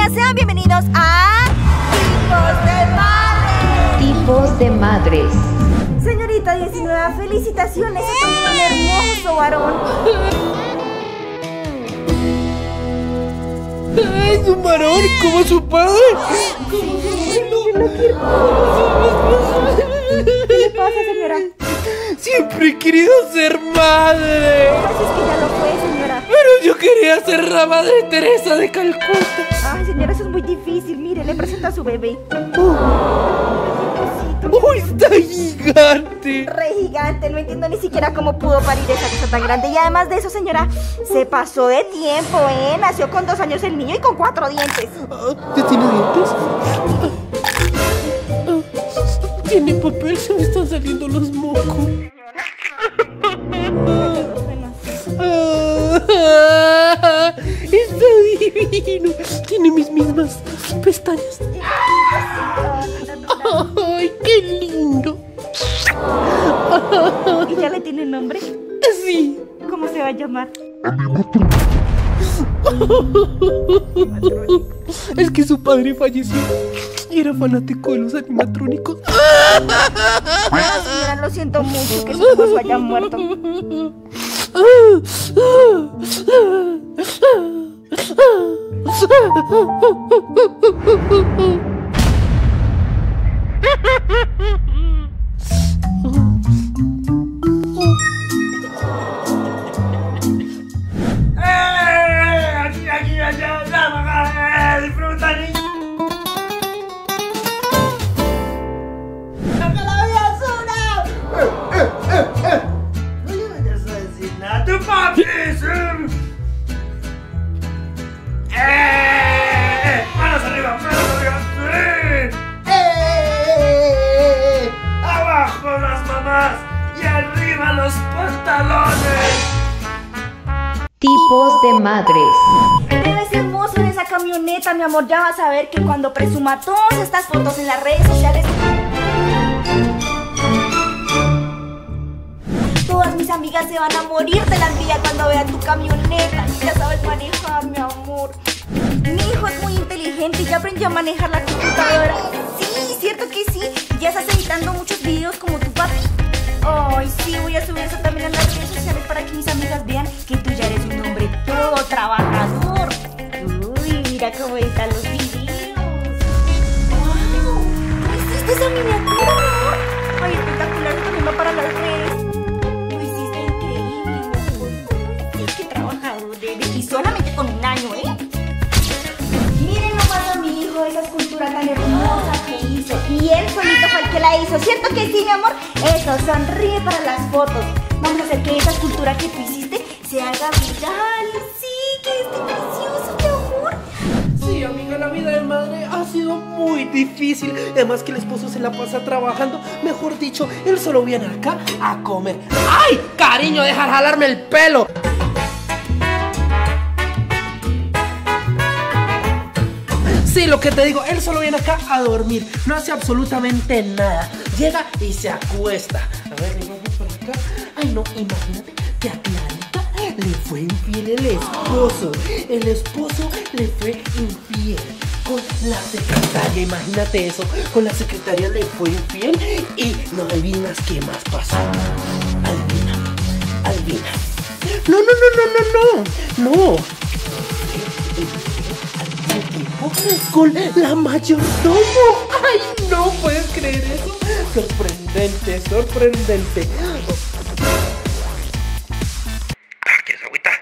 niñas, sean bienvenidos a Tipos de Madres. Tipos de Madres. Señorita 19, felicitaciones, es un hermoso varón. ¡Es un varón como su padre! ¿Qué le pasa, señora? Siempre he querido ser madre. Así es que ya lo fue, señora. Pero yo quería ser la Madre Teresa de Calcuta. Ay, señora, eso es muy difícil. Mire, le presento a su bebé. ¡Oh, está gigante! Re gigante, no entiendo ni siquiera cómo pudo parir esa cosa tan grande. Y además de eso, señora, se pasó de tiempo, ¿eh? Nació con 2 años el niño y con 4 dientes. ¿Ya tiene dientes? Tiene papel, se me están saliendo los mocos. Está divino. Tiene mis mismas pestañas. ¡Ay, qué lindo! ¿Y ya le tiene nombre? Sí. ¿Cómo se va a llamar? Es que su padre falleció y era fanático de los animatrónicos. Señora, lo siento mucho que su esposo haya muerto. Aquí, allá, disfruta, niño. ¡Saca la basura! No le vayas a decir nada a tu papi. ¡Manos arriba, sí! ¡Abajo las mamás y arriba los pantalones! Tipos de madres. Te ves hermoso en esa camioneta, mi amor. Ya vas a ver que cuando presuma todas estas fotos en las redes sociales, todas mis amigas se van a morir de la envidia cuando vean tu camioneta. Ya sabes manejar, mi amor. Mi hijo es muy inteligente y ya aprendió a manejar la computadora. Sí, cierto que sí. Ya estás editando muchos videos como tu papi. Ay, sí, voy a subir eso también en las redes sociales para que mis amigas vean que tú ya eres un hombre todo trabajador. Uy, mira cómo están los videos. ¡Wow! ¿Hiciste esa miniatura, mi amor? Ay, espectacular, eso también va para las redes. Lo hiciste increíble, mi amor. Sí, qué trabajador eres. Y solamente con 1 año, ¿eh? Miren nomás a mi hijo, esa escultura tan hermosa que hizo. Y él solito fue el que la hizo. ¿Cierto que sí, mi amor? Eso, sonríe para las fotos. Vamos a hacer que esa escultura que tú hiciste se haga viral. Sí, que esté precioso, mi amor. Sí, amiga, la vida de madre ha sido muy difícil. Además que el esposo se la pasa trabajando. Mejor dicho, él solo viene acá a comer. ¡Ay, cariño, deja de jalarme el pelo! Sí, lo que te digo, él solo viene acá a dormir. No hace absolutamente nada. Llega y se acuesta. A ver, vamos por acá. Ay, no, imagínate que a Clarita le fue infiel el esposo. El esposo le fue infiel con la secretaria. Imagínate eso. Con la secretaria le fue infiel. Y no adivinas qué más pasó. Adivina. No. Con la mayordomo. Ay, no puedes creer eso. Sorprendente. ¿Quieres agüita?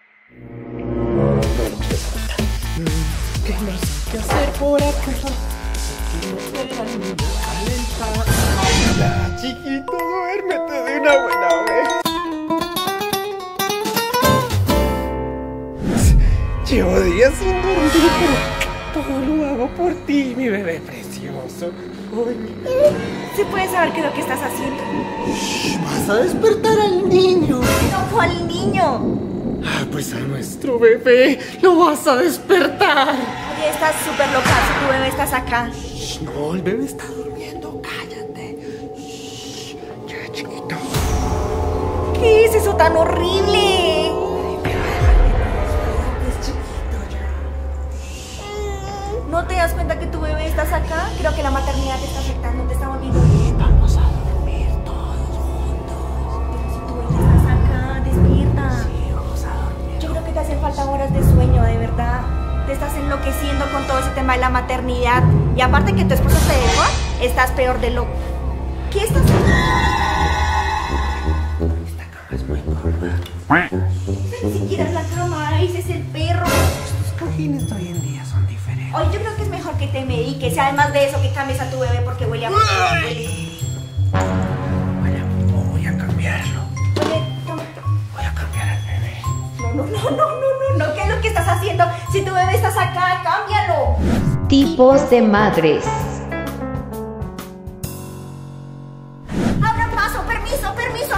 No quieres agüita. ¿Qué más hay que hacer por acá? Hola, chiquito, duérmete de una buena vez. Llevo días sin dormir, pero todo lo hago por ti, mi bebé precioso. ¿Se puede saber qué es lo que estás haciendo? Shh, vas a despertar al niño. No, ¿cuál niño? Ah, pues a nuestro bebé lo vas a despertar. Oye, estás súper loca, si tu bebé estás acá. Shh, no, el bebé está durmiendo, cállate. Shh, ya, chiquito. ¿Qué es eso tan horrible? ¿No te das cuenta que tu bebé estás acá? Creo que la maternidad te está afectando, te está volviendo bien. Vamos a dormir todos juntos. Pero si tu bebé estás acá, despierta. Sí, vamos a dormir. Yo creo que te hacen falta horas de sueño, de verdad. Te estás enloqueciendo con todo ese tema de la maternidad. Y aparte que tu esposo te dejó, estás peor de lo... ¿Qué estás haciendo? Esta cama es muy cómoda. Ni siquiera es la cama, ese es el perro. Los cojines de hoy en día son diferentes. Oye, yo creo que es mejor que te mediques y además de eso que cambies a tu bebé porque huele a... Voy a cambiarlo. Oye, toma. Voy a cambiar al bebé. No, ¿qué es lo que estás haciendo? Si tu bebé estás acá, cámbialo. Tipos de madres. Abran paso, permiso.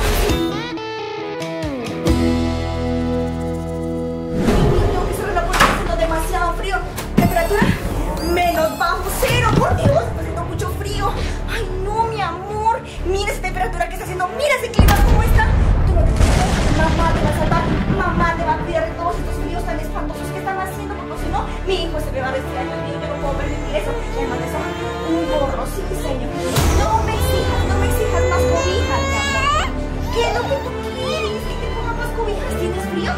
Tengo que cerrar la puerta, está haciendo demasiado frío. Temperatura -0, por Dios, está haciendo mucho frío. Ay, no, mi amor. Mira esa temperatura que está haciendo, mira ese clima cómo está. Tú no te preocupes, mamá te va a salvar, mamá te va a cuidar de todos estos fríos tan espantosos que están haciendo, porque si no, mi hijo se me va a resfriar también. Yo no puedo permitir eso. Y además de eso, un gorro, sí, señor. No me exijas más cobijas, mi amor. ¿Qué es lo que tú quieres? ¿Que te ponga más cobijas? ¿Tienes frío?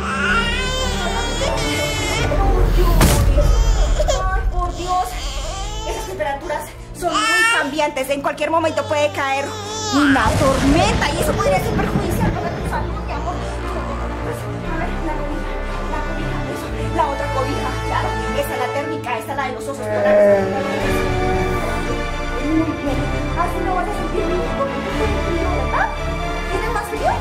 Ay, por Dios. Esas temperaturas son muy cambiantes. En cualquier momento puede caer una tormenta y eso podría ser perjudicial para tu salud, mi amor. A ver, la cobija, eso. La otra cobija, claro. Esa es la térmica, esta es la de los osos polares. Muy bien. Así no vas a sentir ningún frío, ¿verdad? ¿Tienes más frío?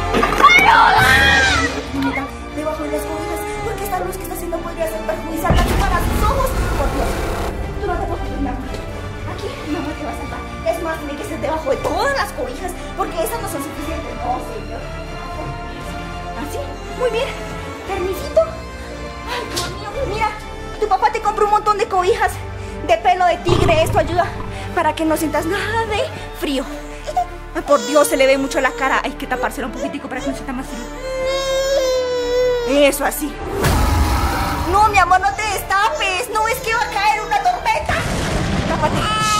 Mira, debajo de las cobijas, porque esta luz que está haciendo podría ser perjudicial tanto para sus ojos. Por Dios, tú no te preocupes, mi amor. Aquí, mi amor te va a salvar. Es más, tiene que ser debajo de todas las cobijas, porque esas no son suficientes. No, señor. Así, muy bien. Permisito. Ay, Dios mío, mira, tu papá te compró un montón de cobijas de pelo de tigre. Esto ayuda para que no sientas nada de frío. Ay, por Dios, se le ve mucho la cara. Hay que tapársela un poquitico para que no sienta más frío. Eso, así. No, mi amor, no te destapes. ¿No ves que va a caer una tormenta? Tápate.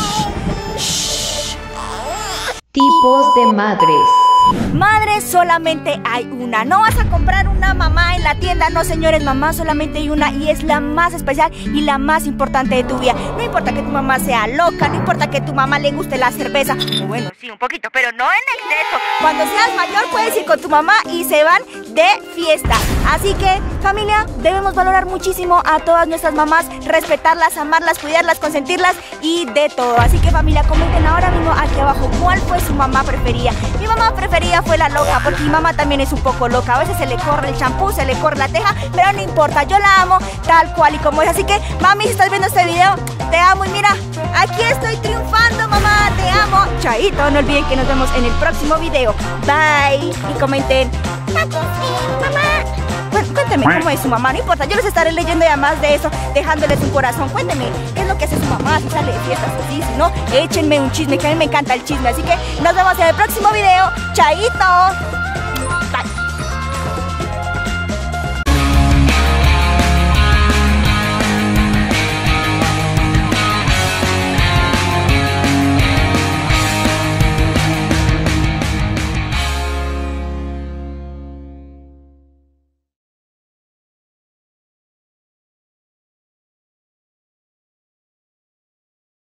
Tipos de madres. Madre solamente hay una. No vas a comprar una mamá en la tienda. No, señores, mamá solamente hay una y es la más especial y la más importante de tu vida. No importa que tu mamá sea loca, no importa que tu mamá le guste la cerveza. O bueno, sí, un poquito, pero no en exceso. Cuando seas mayor puedes ir con tu mamá y se van de fiesta. Así que, familia, debemos valorar muchísimo a todas nuestras mamás, respetarlas, amarlas, cuidarlas, consentirlas y de todo. Así que, familia, comenten ahora mismo aquí abajo cuál fue su mamá preferida. Mi mamá preferida fue la loca, porque mi mamá también es un poco loca. A veces se le corre el champú, se le corre la teja, pero no importa, yo la amo tal cual y como es. Así que, mami, si estás viendo este video, te amo y mira, aquí estoy triunfando, mamá, te amo. Chaito, no olviden que nos vemos en el próximo video. Bye. Y comenten, mamá. Cuénteme cómo es su mamá, no importa, yo les estaré leyendo y además de eso, dejándoles un corazón. Cuéntenme qué es lo que hace su mamá, si sale de fiestas así, si no, échenme un chisme, que a mí me encanta el chisme. Así que nos vemos en el próximo video. ¡Chaito!